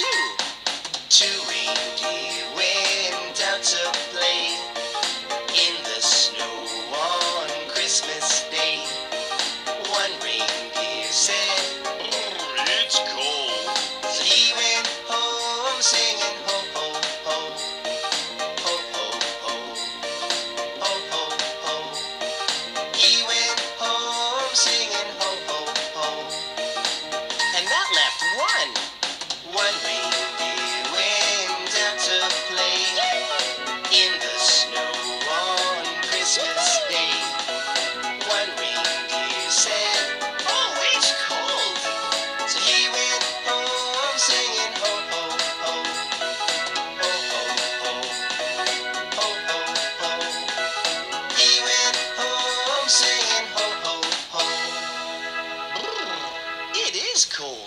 Two reindeer went out to play in the snow on Christmas Day. One reindeer said, It's cold. so he went home singing ho ho ho, ho ho ho, ho ho ho. He went home singing ho ho ho, and that left one. One reindeer went out to play in the snow on Christmas Day. One reindeer said, oh, it's cold. So he went home singing ho ho ho, ho ho ho, ho ho ho. He went home singing ho ho ho. It is cold.